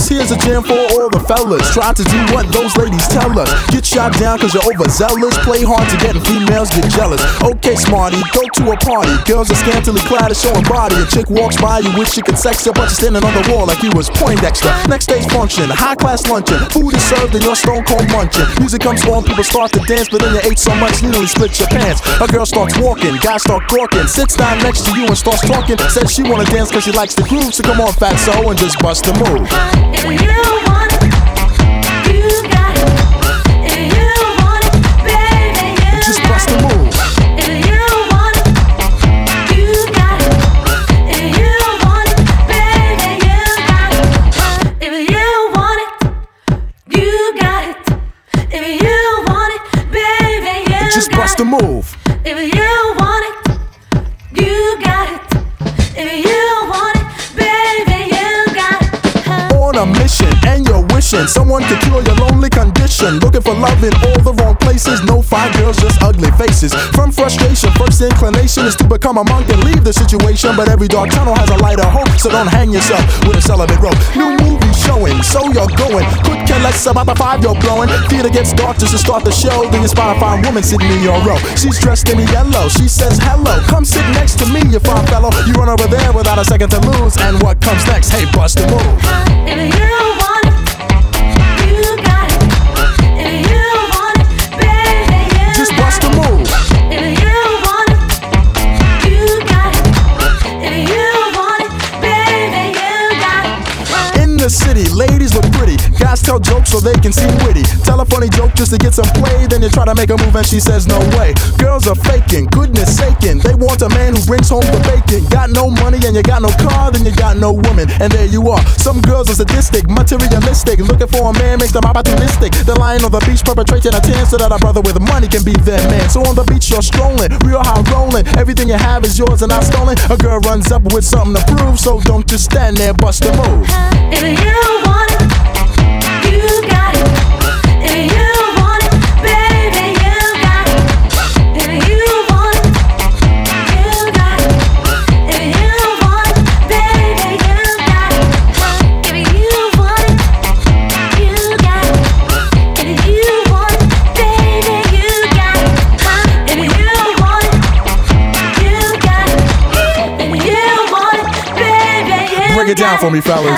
This here's a jam for all the fellas. Try to do what those ladies tell us. Get shot down cause you're overzealous. Play hard to get and females get jealous. Okay, smarty, go to a party. Girls are scantily clad and showing body. A chick walks by, you wish you could sex her, but you're standing on the wall like you was Poindexter. Next day's function, high class luncheon. Food is served and you're stone cold munching. Music comes on, people start to dance, but then you ate so much you nearly split your pants. A girl starts walking, guys start gawking. Sits down next to you and starts talking. Says she wanna dance cause she likes the groove. So come on, fatso, and just bust the move. If you want it, you got it. If you want it, baby, you just bust the move. If you want it, you got it. If you want it, baby, you got it. If you want it, you got it. If you want it, baby, you just bust the move. If you want it, you got it. If you want it, baby, you got it. On a mission and you're wishing someone could cure your lonely condition. Looking for love in all the wrong places. No fine girls, just ugly faces. From frustration, first inclination is to become a monk and leave the situation. But every dark tunnel has a light of hope, so don't hang yourself with a celibate rope. New movie showing, so you're going. Could care less about the vibe you're blowing. Theater gets dark just to start the show. Then you spot a fine woman sitting in your row. She's dressed in yellow, she says hello. Come sit next to me, you fine fellow. You run over there without a second to lose. And what comes next? Hey, bust the move. If you want it, you got it. If you want it, baby, you just bust the move. If you want it, you got it. If you want it, baby, you got it. In the city, ladies look pretty. Guys tell jokes so they can seem witty. Tell a funny joke just to get some play. Then you try to make a move and she says no way. Girls are faking, goodness saking. They want a man who brings home the bacon. Got no money and you got no car, then you got no woman. And there you are. Some girls are sadistic, materialistic. Looking for a man makes them opportunistic. They're lying on the beach perpetrating a tan so that a brother with money can be their man. So on the beach you're strolling, real high rolling. Everything you have is yours and not stolen. A girl runs up with something to prove, so don't just stand there, bust the move. If you want it, you got it. If you want it, baby, you got it. If you want it, you got it. If you want it, baby, you got it. If you want it, you got it. If you want it, baby, you got it. If you want it, you got it. If you want it, baby, you Break it down for me, fellas.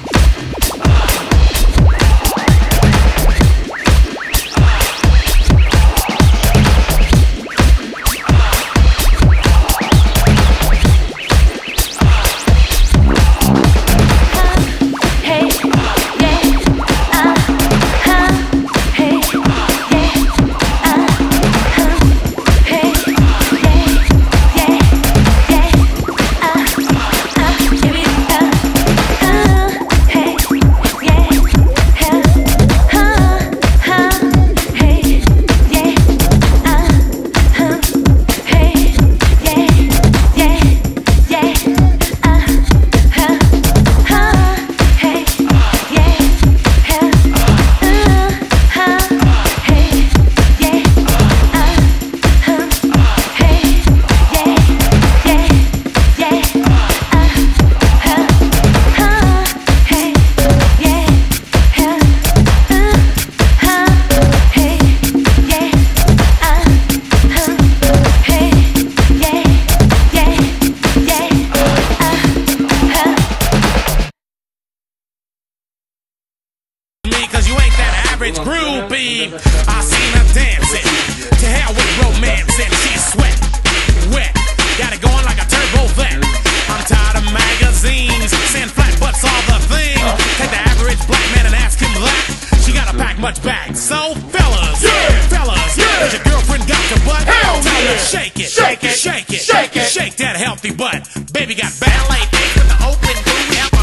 Cause you ain't that average groupie. I seen her dancing. To hell with romance and she's sweat, wet. Got it going like a turbo vet. I'm tired of magazines saying flat butts all the thing. Take the average black man and ask him that. She gotta pack much back. So fellas, fellas, has your girlfriend got your butt? Hell tell her shake it, shake it, shake it, shake it, shake that healthy butt. Baby got ballet feet with the open booty.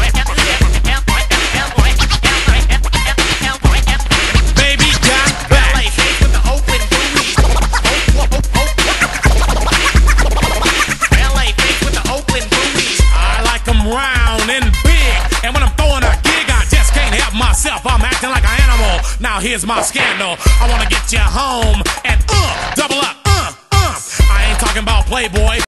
Now here's my scandal. I wanna get you home and double up. I ain't talking about Playboy.